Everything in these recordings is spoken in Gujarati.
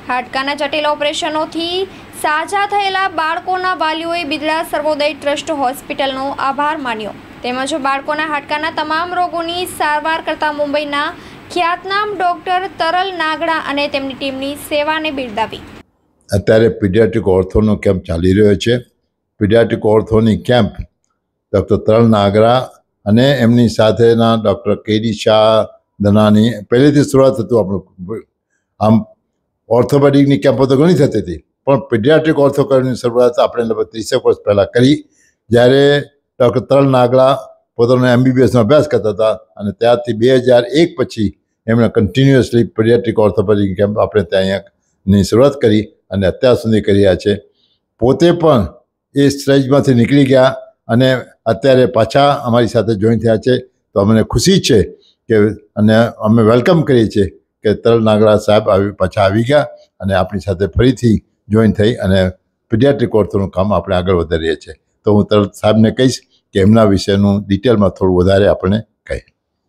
હાડકાના જટિલ ઓપરેશનોથી સાજા થયેલા બાળકોના વાલીઓએ બિદડા સર્વોદય ટ્રસ્ટ હોસ્પિટલનો આભાર માન્યો. તેમજ બાળકોના હાડકાના તમામ રોગોની સારવાર કરતા મુંબઈના ખ્યાતનામ ડૉક્ટર તરલ નાગડા અને તેમની ટીમની સેવાને બિરદાવી. અત્યારે પીડિયાટ્રિક ઓર્થોનો કેમ્પ ચાલી રહ્યો છે. પીડિયાટ્રિક ઓર્થોની કેમ્પ ડૉક્ટર તરલ નાગરા અને એમની સાથેના ડૉક્ટર કેડી શાહ દનાની પહેલેથી શરૂઆત હતું. આપણું આમ ઓર્થોપેડિકની કેમ્પો તો ઘણી થતી હતી, પણ પીડિયાટ્રિક ઓર્થોપેડિકની શરૂઆત આપણે લગભગ 30 વર્ષ પહેલાં કરી, જ્યારે ડૉક્ટર તરલ નાગડા પોતાનો MBBSનો અભ્યાસ કરતા હતા. અને ત્યારથી 2001 પછી એમણે કન્ટિન્યુઅસલી પીડિયાટ્રિક ઓર્થોપેડિક કેમ્પ આપણે ત્યાં અહીંયાની શરૂઆત કરી અને અત્યાર સુધી કરી રહ્યા છે. પોતે પણ એ સ્ટેજમાંથી નીકળી ગયા અને અત્યારે પાછા અમારી સાથે જોઈન થયા છે. તો અમને ખુશી છે કે અને અમે વેલકમ કરીએ છીએ કે તરલ નાગડા સાહેબ પાછા આવી ગયા અને આપણી સાથે ફરીથી જોઈન થઈ અને પીડિયાટ્રિક ઓર્થોનું કામ આપણે આગળ વધારીએ છીએ. તો હું તરલ સાહેબને કહીશ કે એમના વિશેનું ડિટેલમાં થોડું વધારે આપણે કહીએ.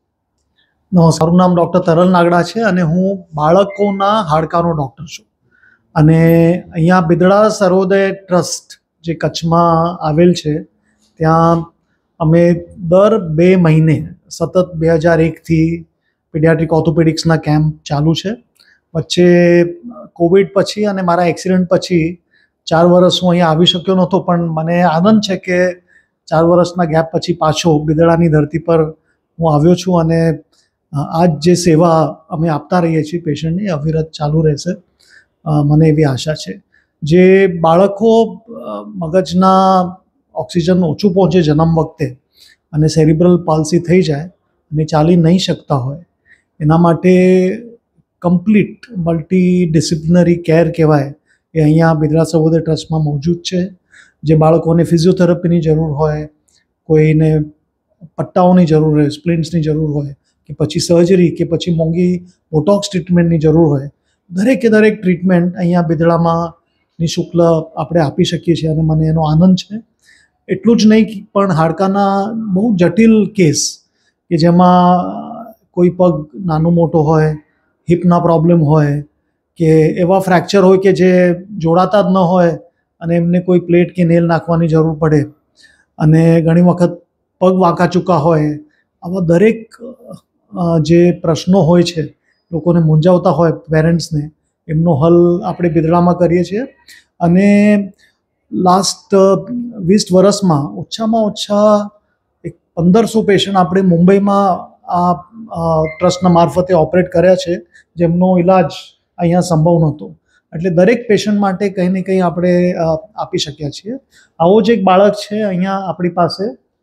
મારું નામ ડૉક્ટર તરલ નાગડા છે અને હું બાળકોના હાડકાનો ડૉક્ટર છું. અને અહીંયા બિદડા સર્વોદય ટ્રસ્ટ જે કચ્છમાં આવેલ છે, ત્યાં અમે દર 2 મહિને સતત 2001થી પીડિયાટ્રિક ઓર્થોપેડિક્સના કેમ્પ ચાલુ છે. વચ્ચે કોવિડ પછી અને મારા એક્સિડન્ટ પછી 4 વર્ષ હું અહીંયા આવી શક્યો નહોતો, પણ મને આનંદ છે કે 4 વર્ષના ગેપ પછી પાછો બિદડાની ધરતી પર હું આવ્યો છું અને આજ જે સેવા અમે આપતા રહીએ છીએ પેશન્ટની અવિરત ચાલુ રહેશે, મને એવી આશા છે. જે બાળકો મગજના ઓક્સિજન ઓછું પહોંચે જન્મ વખતે અને સેરિબ્રલ પાલ્સી થઈ જાય અને ચાલી નહીં શકતા હોય, એના માટે કમ્પ્લીટ મલ્ટી ડિસિપ્લિનરી કેર કહેવાય એ અહીંયા બિદડા સર્વોદય ટ્રસ્ટમાં મોજૂદ છે. જે બાળકોને ફિઝિયોથેરાપીની જરૂર હોય, કોઈને પટ્ટાઓની જરૂર હોય, સ્પ્લિન્ટ્સની જરૂર હોય, કે પછી સર્જરી કે પછી મોંઘી બોટોક્સ ટ્રીટમેન્ટની જરૂર હોય, દરેકે દરેક ટ્રીટમેન્ટ અહીંયા બિદડામાં નિઃશુલ્ક આપણે આપી શકીએ છીએ અને મને એનો આનંદ છે. એટલું જ નહીં, પણ હાડકાના બહુ જટિલ કેસ કે જેમાં કોઈ પગ નાનો મોટો હોય, હિપના પ્રોબ્લેમ હોય, કે એવા ફ્રેક્ચર હોય કે જે જોડાતા જ ન હોય અને એમને કોઈ પ્લેટ કે નેલ નાખવાની જરૂર પડે, અને ઘણી વખત પગ વાંકા ચૂકા હોય, આવા દરેક જે પ્રશ્નો હોય છે, લોકોને મૂંઝાવતા હોય પેરેન્ટ્સને, એમનો હલ આપણે બિદડામાં કરીએ છીએ. અને લાસ્ટ 20 વર્ષમાં ઓછામાં ઓછા 1500 પેશન્ટ આપણે મુંબઈમાં આ ટ્રસ્ટના મારફતે ઓપરેટ કર્યા છે, જેમનો ઇલાજ અહીંયા સંભવ નહોતો. એટલે દરેક પેશન્ટ માટે કંઈ ને કંઈ આપણે આપી શક્યા છીએ. આવો જ એક બાળક છે અહીંયા આપણી પાસે,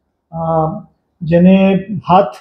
જેને હાથ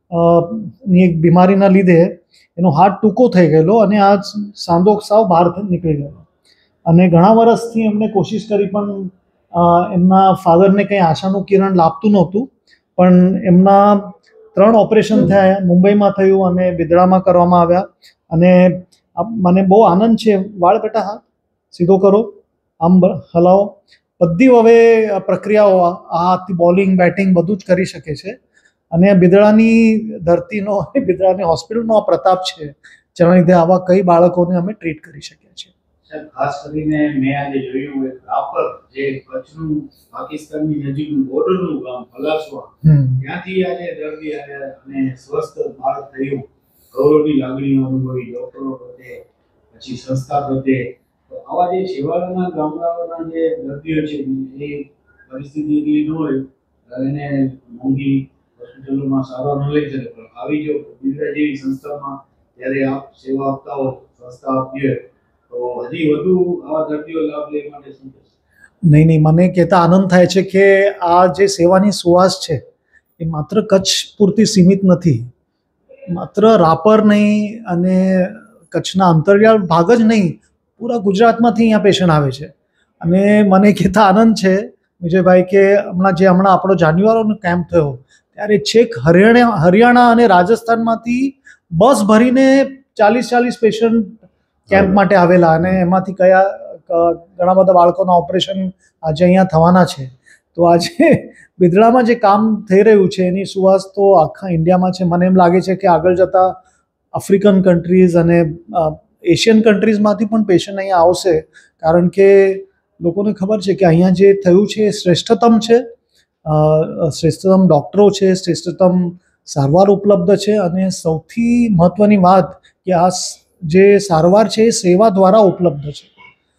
ની એક બીમારીના લીધે એનો હાથ ટૂંકો થઈ ગયેલો અને આ સાંધો સાવ બહાર નીકળી ગયેલો. અને ઘણા વર્ષથી એમને કોશિશ કરી, પણ એમના ફાધરને કંઈ આશાનું કિરણ લાગતું નહોતું. પણ એમના 3 ઓપરેશન થયા, મુંબઈમાં થયું અને બિદડામાં કરવામાં આવ્યા. અને મને બહુ આનંદ છે. વાળ બેટા, હાથ સીધો કરો, આમ હલાવો. બધી હવે પ્રક્રિયાઓ આ હાથથી બોલિંગ, બેટિંગ બધું જ કરી શકે છે. અને બિદડાની ધરતીનો, બિદડાની હોસ્પિટલનો આ પ્રતાપ છે, જેના લીધે આવા કઈ બાળકોને અમે ટ્રીટ કરી શકીએ છીએ. ખાસ કરીને મેં આજે જોયું એક રાપર, જે કચ્છનું પાકિસ્તાનની નજીકનું બોર્ડરનું ગામ પલાસવા, ત્યાંથી આજે દર્દી આવ્યા અને સ્વસ્થ બાળક થયું. ગૌરવની લાગણીઓ અનુભવી ડોક્ટરો પ્રત્યે, પછી સંસ્થા પ્રત્યે. તો આવા જે છેવાડાના ગામડાઓના જે દર્દીઓ છે, એ પરિસ્થિતિ એટલી ન હોય, એને મોંઘી હોસ્પિટલોમાં સારવાર ન લઈ શકે, પણ આવી જો બિદડા જેવી સંસ્થામાં જ્યારે આપ સેવા આપતા હો, સંસ્થા આપતી હોય, તો હજી વધુ આવા દર્દીઓ લાભ લેવા માટે શું થશે? નહીં, મને કહેતા આનંદ થાય છે કે આ જે સેવાની સુવાસ છે એ માત્ર કચ્છ પૂરતી સીમિત નથી. માત્ર રાપર નહીં અને કચ્છના અંતરિયાળ ભાગ જ નહીં, પૂરા ગુજરાતમાંથી અહીંયા પેશન્ટ આવે છે. અને મને કહેતા આનંદ છે વિજયભાઈ કે હમણાં આપણો જાન્યુઆરીનો કેમ્પ થયો, ત્યારે છેક હરિયાણા અને રાજસ્થાનમાંથી બસ ભરીને 40 પેશન્ટ કેમ્પ માટે આવેલા. અને એમાંથી ઘણા બધા બાળકોના ઓપરેશન આજે અહીંયા થવાના છે. તો આજે બિદડામાં જે કામ થઈ રહ્યું છે એની સુવાસ તો આખા ઇન્ડિયામાં છે. મને એમ લાગે છે કે આગળ જતાં આફ્રિકન કન્ટ્રીઝ અને એશિયન કન્ટ્રીઝમાંથી પણ પેશન્ટ અહીંયા આવશે, કારણ કે લોકોને ખબર છે કે અહીંયા જે થયું છે એ શ્રેષ્ઠતમ છે, શ્રેષ્ઠતમ ડૉક્ટરો છે, શ્રેષ્ઠતમ સારવાર ઉપલબ્ધ છે, અને સૌથી મહત્ત્વની વાત કે આ જે સારવાર છે એ સેવા દ્વારા ઉપલબ્ધ છે.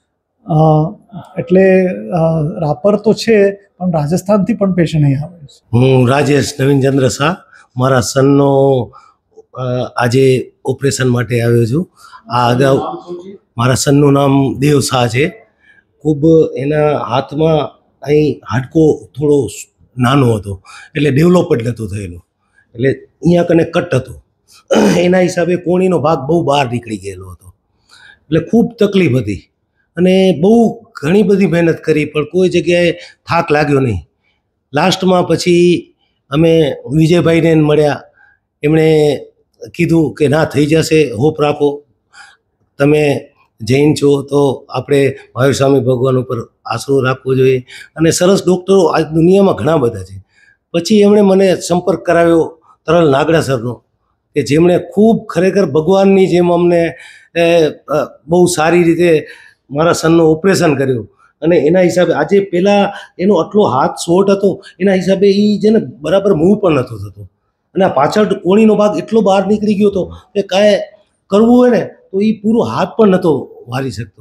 એટલે રાપર તો છે, પણ રાજસ્થાનથી પણ પેશન્ટ અહીં આવે છે. હું રાજેશ નવીનચંદ્ર શાહ, મારા સનનો આજે ઓપરેશન માટે આવ્યો છું. આ અગાઉ મારા સનનું નામ દેવ શાહ છે. ખૂબ એના હાથમાં અહીં હાડકો થોડો નાનો હતો, એટલે ડેવલપ જ નહોતો થયેલો, એટલે અહીંયા કને કટ હતો. એના હિસાબે કોણીનો ભાગ બહુ બહાર નીકળી ગયેલો હતો, એટલે ખૂબ તકલીફ હતી અને બહુ ઘણી બધી મહેનત કરી, પણ કોઈ જગ્યાએ થાક લાગ્યો નહીં. લાસ્ટમાં પછી અમે વિજયભાઈને મળ્યા. એમણે કીધું કે ના, થઈ જશે, હોપ રાખો, તમે જૈન છો તો આપણે મહાવીર સ્વામી ભગવાન ઉપર આશરો રાખવો જોઈએ. અને સરસ ડૉક્ટરો આજ દુનિયામાં ઘણા બધા છે. પછી એમણે મને સંપર્ક કરાવ્યો તરલ નાગડા સરનો, કે જેમણે ખૂબ ખરેખર ભગવાનની જેમ અમને બહુ સારી રીતે મારા સનનું ઓપરેશન કર્યું. અને એના હિસાબે આજે પહેલાં એનો આટલો હાથ શોર્ટ હતો, એના હિસાબે એ છે ને બરાબર મૂવ પણ નહોતો થતો, અને આ પાછળ કોણીનો ભાગ એટલો બહાર નીકળી ગયો હતો કે કાંઈ કરવું હોય ને તો એ પૂરો હાથ પણ નહોતો વારી શકતો.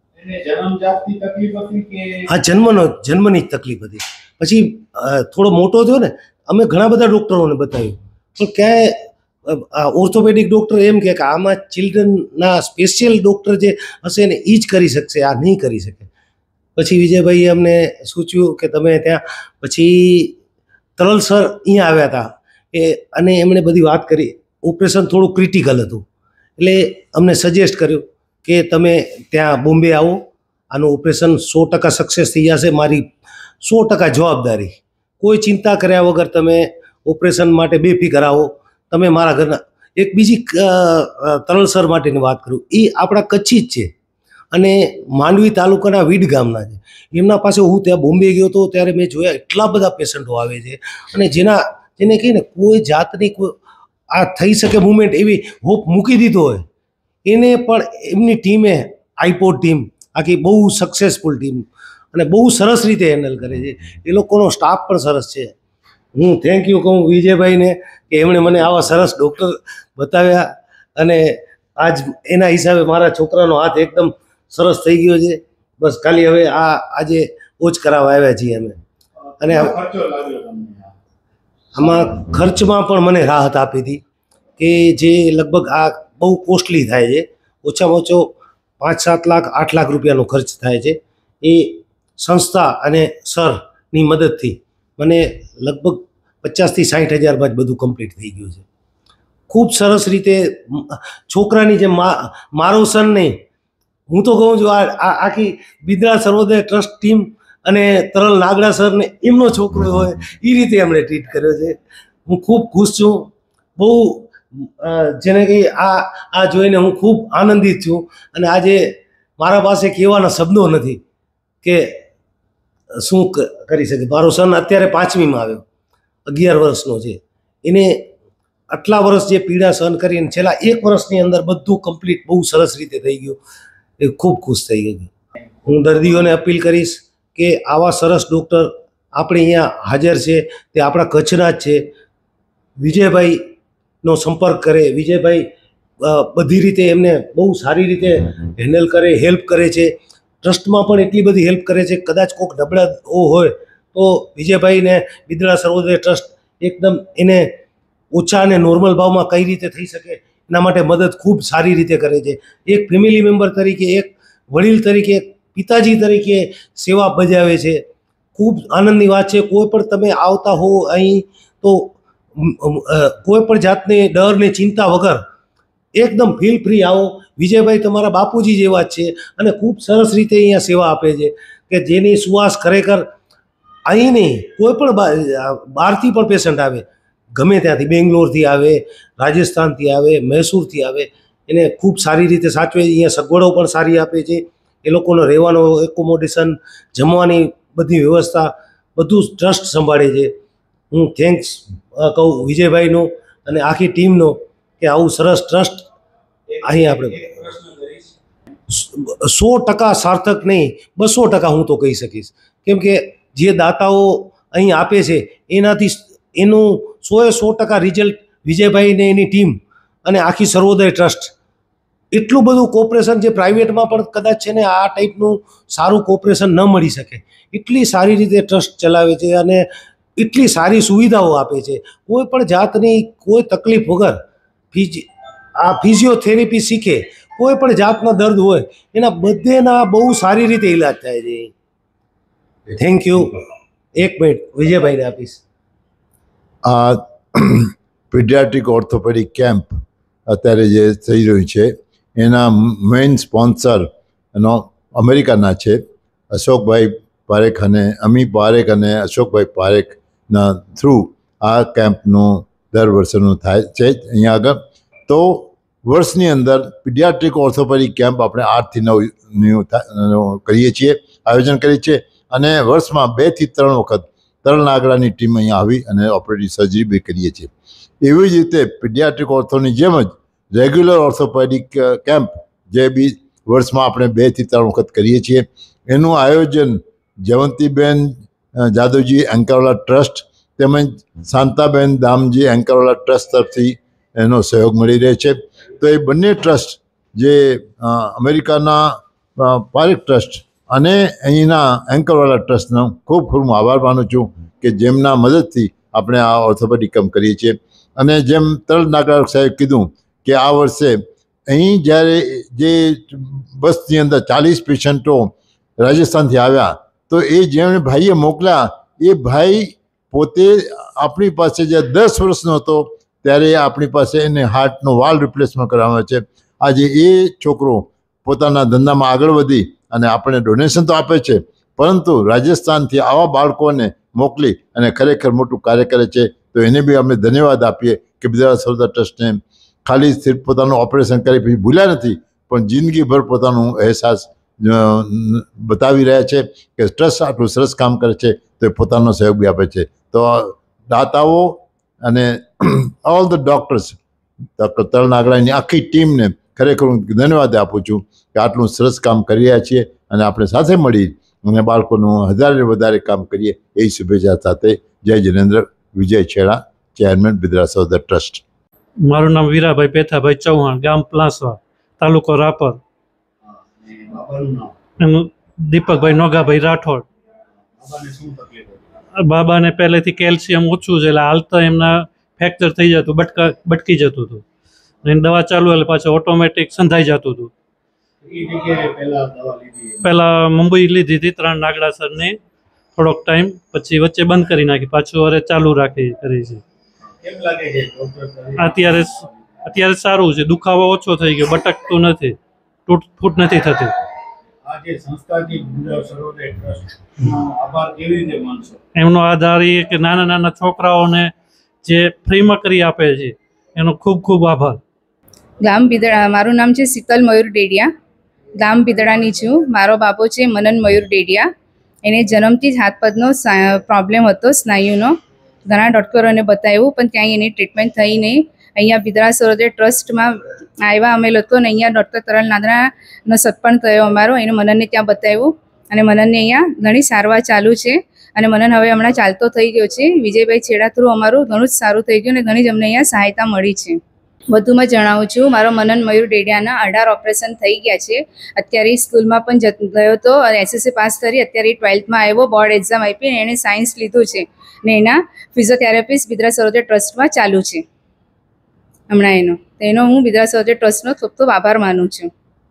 હા, જન્મની જ તકલીફ હતી. પછી થોડો મોટો થયો ને, અમે ઘણા બધા ડૉક્ટરોને બતાવ્યું, પણ ક્યાંય ઓર્થોપેડિક ડૉક્ટર એમ કે આમાં ચિલ્ડ્રનના સ્પેશિયલ ડૉક્ટર જે હશે ને એ જ કરી શકશે, આ નહીં કરી શકે. પછી વિજયભાઈએ અમને સૂચ્યું કે તમે ત્યાં, પછી તરલ સર અહીંયા આવ્યા હતા અને એમણે બધી વાત કરી. ઓપરેશન થોડું ક્રિટિકલ હતું, એટલે અમને સજેસ્ટ કર્યું કે તમે ત્યાં બોમ્બે આવો, આનું ઓપરેશન 100% સક્સેસ થઈ જશે, મારી 100% જવાબદારી, કોઈ ચિંતા કર્યા વગર તમે ઓપરેશન માટે બેફિકર આવો, તમે મારા ઘરના. એક બીજી તરલ સર માટેની વાત કરું, એ આપણા કચ્છી જ છે અને માંડવી તાલુકાના વીડ ગામના છે. એમના પાસે હું ત્યાં બોમ્બે ગયો હતો ત્યારે મેં જોયા એટલા બધા પેશન્ટો આવે છે, અને જેને કહીને કોઈ જાતની કોઈ આ થઈ શકે મુવમેન્ટ એવી હોપ મૂકી દીધો હોય, એને પણ એમની ટીમે, આઈપોડ ટીમ આખી બહુ સક્સેસફુલ ટીમ, અને બહુ સરસ રીતે હેન્ડલ કરે છે. એ લોકોનો સ્ટાફ પણ સરસ છે. હું થેન્ક યુ કહું વિજયભાઈને કે એમણે મને આવા સરસ ડૉક્ટર બતાવ્યા, અને આજ એના હિસાબે મારા છોકરાનો હાથ એકદમ સરસ થઈ ગયો છે. બસ ખાલી હવે આજે ઓજ કરાવવા આવ્યા છીએ અમે. અને આમાં ખર્ચમાં પણ મને રાહત આપી હતી કે જે લગભગ આ બહુ કોસ્ટલી થાય છે, ઓછામાં ઓછો 5-7 લાખ 8 લાખ રૂપિયાનો ખર્ચ થાય છે. એ સંસ્થા અને સરની મદદથી મને લગભગ 50,000 થી 60,000 જ બધું કમ્પ્લીટ થઈ ગયું છે. ખૂબ સરસ રીતે છોકરાની જેમ મારો સન નહીં, હું તો કહું છું આ આખી બિદડા સર્વોદય ટ્રસ્ટ ટીમ અને તરલ નાગડા સરને એમનો છોકરો હોય એ રીતે એમણે ટ્રીટ કર્યો છે. હું ખૂબ ખુશ છું. બહુ જેને કહી આ જોઈને હું ખૂબ આનંદિત છું, અને આજે મારા પાસે કહેવાના શબ્દો નથી કે શું કરી શકે. મારો સન અત્યારે 5મીમાં આવ્યો, 11 વર્ષનો છે. એને આટલા વર્ષ જે પીડા સહન કરીને છેલ્લા 1 વર્ષની અંદર બધું કમ્પ્લીટ બહુ સરસ રીતે થઈ ગયું. એ ખૂબ ખુશ થઈ ગયું. હું દર્દીઓને અપીલ કરીશ કે આવા સરસ ડૉક્ટર આપણે અહીંયા હાજર છે, તે આપણા કચ્છના જ છે. વિજયભાઈનો સંપર્ક કરે. વિજયભાઈ બધી રીતે એમને બહુ સારી રીતે હેન્ડલ કરે, હેલ્પ કરે છે. ટ્રસ્ટમાં પણ એટલી બધી હેલ્પ કરે છે. કદાચ કોઈક નબળા હોય તો વિજયભાઈને બિદડા સર્વોદય ટ્રસ્ટ એકદમ એને ઓછા અને નોર્મલ ભાવમાં કઈ રીતે થઈ શકે એના માટે મદદ ખૂબ સારી રીતે કરે છે. એક ફેમિલી મેમ્બર તરીકે, એક વડીલ તરીકે, એક પિતાજી તરીકે સેવા બજાવે છે. ખૂબ આનંદની વાત છે. કોઈ પણ તમે આવતા હો અહીં તો કોઈ પણ જાતની ડર ને ચિંતા વગર એકદમ ફીલ ફ્રી આવો. વિજયભાઈ તમારા બાપુજી જેવા જ છે અને ખૂબ સરસ રીતે અહીંયા સેવા આપે છે કે જેની સુવાસ ખરેખર અહીં નહીં, કોઈ પણ બહારથી પણ પેશન્ટ આવે, ગમે ત્યાંથી, બેંગ્લોરથી આવે, રાજસ્થાનથી આવે, મૈસૂરથી આવે, એને ખૂબ સારી રીતે સાચવે. અહીંયા સગવડો પણ સારી આપે છે. એ લોકોનો રહેવાનો એકોમોડેશન, જમવાની બધી વ્યવસ્થા બધું ટ્રસ્ટ સંભાળે છે. હું થેન્ક્સ કહું વિજયભાઈનો અને આખી ટીમનો કે આવું સરસ ટ્રસ્ટ અહીં આપણે 100% સાર્થક નહીં, 200% હું તો કહી શકીશ. કેમ કે જે દાતાઓ અહીં આપે છે એનાથી એનું 100% રિઝલ્ટ વિજયભાઈ ને એની ટીમ અને આખી સર્વોદય ટ્રસ્ટ એટલું બધું કોઓપરેશન જે પ્રાઇવેટમાં પણ કદાચ છે ને આ ટાઈપનું સારું કોઓપરેશન ન મળી શકે, એટલી સારી રીતે ટ્રસ્ટ ચલાવે છે અને એટલી સારી સુવિધાઓ આપે છે. કોઈ પણ જાતની કોઈ તકલીફ વગર આ ફિઝિયોથેરેપી શીખે, કોઈ પણ જાતના દર્દ હોય એના બધેના બહુ સારી રીતે ઈલાજ થાય છે. Thank you. 1 મિનિટ વિજયભાઈને આપીશ. આ પીડિયાટ્રિક ઓર્થોપેડિક કેમ્પ અત્યારે જે થઈ રહ્યું છે એના મેઇન સ્પોન્સર એનો અમેરિકાના છે અશોકભાઈ પારેખ અને અમી પારેખ અને અશોકભાઈ પારેખના થ્રુ આ કેમ્પનું દર વર્ષનું થાય છે અહીંયા આગળ. તો વર્ષની અંદર પીડિયાટ્રિક ઓર્થોપેડિક કેમ્પ આપણે 8 થી 9 કરીએ છીએ, આયોજન કરીએ છીએ અને વર્ષમાં 2 થી 3 વખત તરણ નાગડાની ટીમ અહીંયા આવી અને ઓપરેટિવ સર્જરી બી કરીએ છીએ. એવી જ રીતે પીડિયાટ્રિક ઓર્થોની જેમ જ રેગ્યુલર ઓર્થોપેડિક કેમ્પ જે બી વર્ષમાં આપણે 2 થી 3 વખત કરીએ છીએ. એનું આયોજન જયવંતીબેન જાદવજી એન્કરવાલા ટ્રસ્ટ તેમજ શાંતાબેન દામજી એન્કરવાલા ટ્રસ્ટ તરફથી એનો સહયોગ મળી રહે છે. તો એ બંને ટ્રસ્ટ જે અમેરિકાના પારેખ ટ્રસ્ટ અને અહીંના એન્કરવાલા ટ્રસ્ટનો ખૂબ ખૂબ હું આભાર માનું છું કે જેમના મદદથી આપણે આ ઓર્થોપેડિક કેમ્પ કરીએ છીએ. અને જેમ તરણ નાગડા સાહેબ કીધું કે આ વર્ષે અહીં જ્યારે જે બસની અંદર 40 પેશન્ટો રાજસ્થાનથી આવ્યા તો એ જેમણે ભાઈએ મોકલ્યા એ ભાઈ પોતે આપણી પાસે જે 10 વર્ષનો હતો ત્યારે આપણી પાસે એને હાર્ટનો વાલ્વ રિપ્લેસમેન્ટ કરાવવાનો છે. આજે એ છોકરો પોતાના ધંધામાં આગળ વધી અને આપણે ડોનેશન તો આપે છે પરંતુ રાજસ્થાનથી આવા બાળકોને મોકલી અને ખરેખર મોટું કાર્ય કરે છે. તો એને બી અમે ધન્યવાદ આપીએ કે બિદડા સરોદા ટ્રસ્ટને ખાલી સિર્ફ પોતાનું ઓપરેશન કરી પછી ભૂલ્યા નથી પણ જિંદગીભર પોતાનું અહેસાસ બતાવી રહ્યા છે કે ટ્રસ્ટ આટલું સરસ કામ કરે છે તો એ પોતાનો સહયોગ બી આપે છે. તો દાતાઓ અને ઓલ ધ ડૉક્ટર્સ ડૉક્ટર તરણ નાગડાની આખી ટીમને ખરેખર હું ધન્યવાદ આપું છું કે આટલું સરસ કામ કરી રહ્યા છીએ અને આપણે સાથે મળી અને બાળકોનું વધારે કામ કરીએ એવી શુભેચ્છા સાથે. જય જિનેન્દ્ર. વિજય છેડા, ચેરમેન બિદડા સરોદા ટ્રસ્ટ. મારું નામ વીરાભાઈ પેથાભાઈ ચૌહાણ, ગામ પ્લાસવા, તાલુકો રાપર. એનું દીપકભાઈ નોગાભાઈ રાઠોડ. બાબાને પહેલેથી કેલ્શિયમ ઓછું છે એટલે હાલતા એમના ફ્રેક્ચર થઈ જતું, બટકી જતું હતું. એની દવા ચાલુ એટલે પાછું ઓટોમેટિક સંધાઈ જતું હતું. પહેલાં મુંબઈ લીધી હતી તરણ નાગડા સરની થોડોક ટાઈમ, પછી વચ્ચે બંધ કરી નાખી, પાછું હવે ચાલુ કરી છે. અત્યારે સારું છે, દુખાવો ઓછો થઈ ગયો, બટકતું નથી, તૂટ નથી થતી. એમનો આધાર એ કે નાના નાના છોકરાઓને જે ફ્રીમાં કરી આપે છે એનો ખૂબ ખૂબ આભાર. ગામ બિદડા. મારું નામ છે શીતલ મયુર ડેડિયા, ગામ બિદડાની છું. મારો બાપો છે મનન મયુર ડેડિયા. એને જન્મથી જ હાથ પગનો પ્રોબ્લેમ હતો, સ્નાયુનો. ઘણા ડૉક્ટરોને બતાવ્યું પણ ક્યાંય એની ટ્રીટમેન્ટ થઈ નહીં. અહીંયા બિદડા સરોદય ટ્રસ્ટમાં આવ્યા અમે લોકો ને અહીંયા ડૉક્ટર તરણ નાગડાનો સત્પણ થયો અમારો. એને મનનને ત્યાં બતાવ્યું અને મનનને અહીંયા ઘણી સારવાર ચાલુ છે અને મનન હવે હમણાં ચાલતો થઈ ગયો છે. વિજયભાઈ છેડા થ્રુ અમારું ઘણું જ સારું થઈ ગયું અને ઘણી જ અમને અહીંયા સહાયતા મળી છે. વધુમાં જણાવું છું, મારો મનન મયુર ડેડિયાના 18 ઓપરેશન થઈ ગયા છે. અત્યારે સ્કૂલમાં પણ ગયો હતો અને એસએસસી પાસ કરી, અત્યારે 12થમાં આવ્યો, બોર્ડ એક્ઝામ આપી અને એણે સાયન્સ લીધું છે ને એના ફિઝિયોથેરાપિસ્ટ બિદડા સરોદય ટ્રસ્ટમાં ચાલુ છે હમણાં એનો હું બિદડા સરોદય ટ્રસ્ટનો ખૂબ ખૂબ આભાર માનું છું.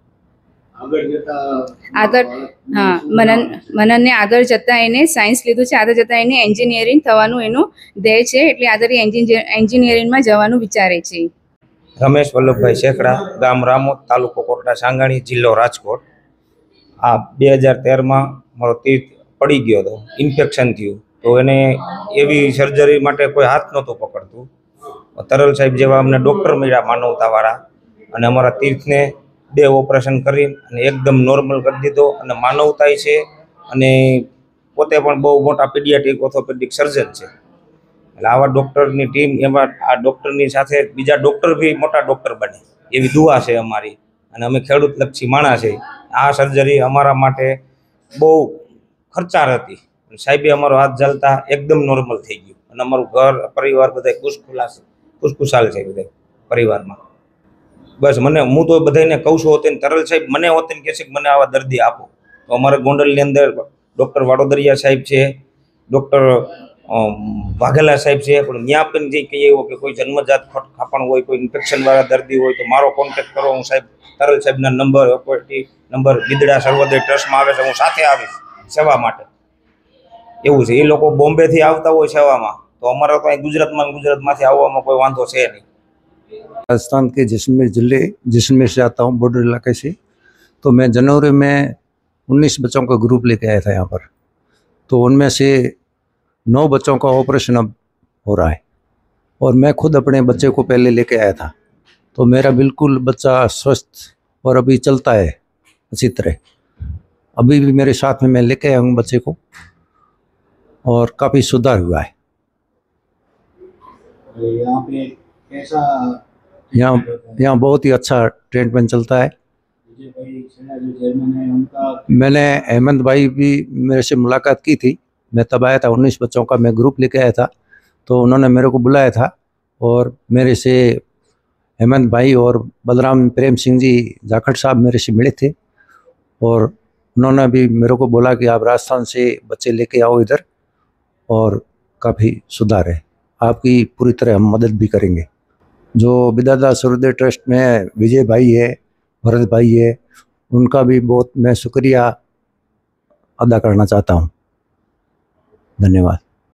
મનનને આગળ જતાં એને સાયન્સ લીધું છે, આગળ જતાં એને એન્જિનિયરિંગ થવાનું એનું ધ્યેય છે, એટલે આગળ એન્જિનિયરિંગમાં જવાનું વિચારે છે. રમેશ વલ્લભભાઈ શેખડા, ગામ રામોદ, તાલુકો કોટડા સાંગાણી, જિલ્લો રાજકોટ. આ 2013માં મારો તીર્થ પડી ગયો હતો, ઇન્ફેક્શન થયું તો એને એવી સર્જરી માટે કોઈ હાથ નહોતું પકડતું. તરલ સાહેબ જેવા અમને ડૉક્ટર મળ્યા માનવતાવાળા અને અમારા તીર્થને 2 ઓપરેશન કરી અને એકદમ નોર્મલ કરી દીધો. અને માનવતાય છે અને પોતે પણ બહુ મોટા પીડિયાટ્રિક ઓર્થોપેડિક સર્જન છે. એટલે આવા ડૉક્ટરની ટીમ, એમાં આ ડૉક્ટરની સાથે બીજા ડૉક્ટર બી મોટા ડૉક્ટર બને એવી દુઆ છે અમારી. અને અમે ખેડૂતલક્ષી માણસ છે. આ સર્જરી અમારા માટે બહુ ખર્ચાળ હતી. સાહેબે અમારો હાથ ઝાલતા એકદમ નોર્મલ થઈ ગયું અને અમારું ઘર પરિવાર બધા ખુશખુશાલ છે બધા પરિવારમાં. બસ મને હું તો બધાને કહું છું હોતે તરલ સાહેબ મને હોતે કહે છે કે મને આવા દર્દી આપો. તો અમારે ગોંડલની અંદર ડૉક્ટર વાડોદરિયા સાહેબ છે, ડૉક્ટર વાઘેલા સાહેબ છે, પણ ત્યાં પણ જે કહીએ એવો કે કોઈ જન્મજાત ખાપણ હોય, કોઈ ઇન્ફેક્શનવાળા દર્દી હોય તો મારો કોન્ટેક્ટ કરો. હું સાહેબ તરલ સાહેબના નંબર બિદડા સર્વોદય ટ્રસ્ટમાં આવે છે, હું સાથે આવીશ સેવા માટે. એવું છે. એ લોકો બોમ્બેથી આવતા હોય સેવામાં, તો અમારે તો અહીં ગુજરાતમાંથી આવવામાં કોઈ વાંધો છે નહીં. राजस्थान के जैसलमेर से आता हूँ, बॉर्डर इलाके से। तो मैं जनवरी में 19 बच्चों का ग्रुप लेके आया था यहाँ पर। तो उनमें से 9 बच्चों का ऑपरेशन अब हो रहा है और मैं खुद अपने बच्चे को पहले लेके आया था। तो मेरा बिल्कुल बच्चा स्वस्थ और अभी चलता है अच्छी तरह। अभी भी मेरे साथ में मैं लेके आया हूँ बच्चे को और काफ़ी सुधार हुआ है। यहाँ पे कैसा यहाँ बहुत ही अच्छा ट्रीटमेंट चलता है। विजय भाई जो चेयरमैन है उनका मैंने हेमंत भाई भी मेरे से मुलाकात की थी। मैं तब आया था, 19 बच्चों का मैं ग्रुप लेके आया था। तो उन्होंने मेरे को बुलाया था और मेरे से हेमंत भाई और बलराम प्रेम सिंह जी जाखड़ साहब मेरे से मिले थे और उन्होंने भी मेरे को बोला कि आप राजस्थान से बच्चे लेके आओ इधर और काफ़ी सुधार है, आपकी पूरी तरह हम मदद भी करेंगे। जो बिदादा सर्वोदय ट्रस्ट में विजय भाई है, भरत भाई है, उनका भी बहुत मैं शुक्रिया अदा करना चाहता हूँ। धन्यवाद।